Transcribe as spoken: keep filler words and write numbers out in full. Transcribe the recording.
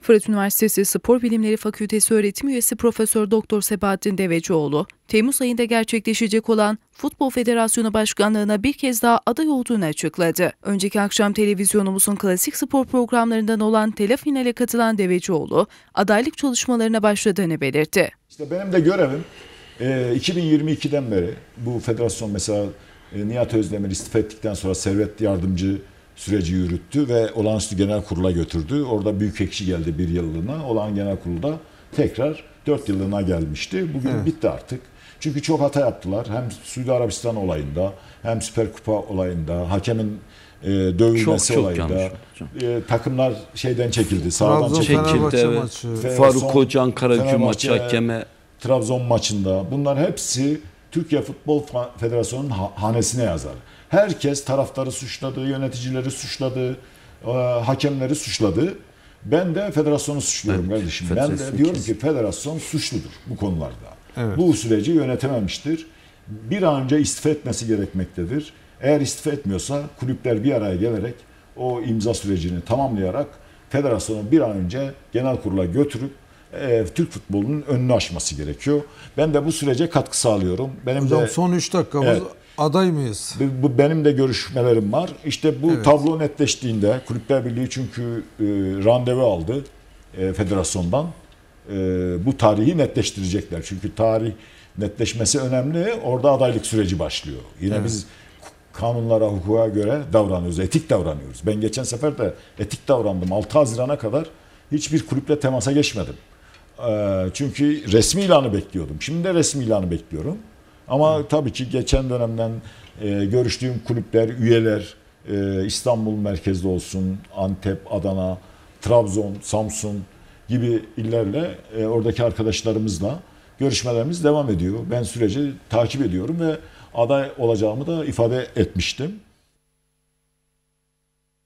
Fırat Üniversitesi Spor Bilimleri Fakültesi öğretim üyesi Profesör Doktor Sebahattin Devecioğlu, Temmuz ayında gerçekleşecek olan Futbol Federasyonu Başkanlığı'na bir kez daha aday olduğunu açıkladı. Önceki akşam televizyonumuzun klasik spor programlarından olan Tele Final'e katılan Devecioğlu, adaylık çalışmalarına başladığını belirtti. İşte benim de görevim iki bin yirmi ikiden beri bu federasyon mesela Nihat Özdemir istifa ettikten sonra Servet Yardımcı süreci yürüttü ve olağanüstü genel kurula götürdü. Orada büyük ekşi geldi bir yıllığına. Olağan genel kurulda tekrar dört yıllığına gelmişti. Bugün evet. bitti artık. Çünkü çok hata yaptılar. Hem Suudi Arabistan olayında hem Süper Kupa olayında, hakemin e, dövülmesi çok, çok olayında e, takımlar şeyden çekildi. Sağdan çekildi. Evet. Faruk Hoca Ankara Gücü maçı hakeme. Trabzon maçında. Bunlar hepsi Türkiye Futbol Federasyonu'nun hanesine yazar. Herkes taraftarı suçladı, yöneticileri suçladı, hakemleri suçladı. Ben de federasyonu suçluyorum evet, kardeşim. Ben de diyorum ki federasyon suçludur bu konularda. Evet. Bu süreci yönetememiştir. Bir an önce istifa etmesi gerekmektedir. Eğer istifa etmiyorsa kulüpler bir araya gelerek o imza sürecini tamamlayarak federasyonu bir an önce genel kurula götürüp e, Türk futbolunun önünü açması gerekiyor. Ben de bu sürece katkı sağlıyorum. Benim Hocam de, son üç dakikamız evet, aday mıyız? Bu, benim de görüşmelerim var. İşte bu evet. tablo netleştiğinde Kulüpler Birliği çünkü e, randevu aldı e, federasyondan. E, bu tarihi netleştirecekler. Çünkü tarih netleşmesi önemli. Orada adaylık süreci başlıyor. Yine evet. biz kanunlara, hukuka göre davranıyoruz. Etik davranıyoruz. Ben geçen sefer de etik davrandım. altı Haziran'a kadar hiçbir kulüple temasa geçmedim. E, çünkü resmi ilanı bekliyordum. Şimdi de resmi ilanı bekliyorum. Ama evet. tabii ki geçen dönemden e, görüştüğüm kulüpler, üyeler e, İstanbul merkezli olsun, Antep, Adana, Trabzon, Samsun gibi illerle e, oradaki arkadaşlarımızla görüşmelerimiz devam ediyor. Ben süreci takip ediyorum ve aday olacağımı da ifade etmiştim.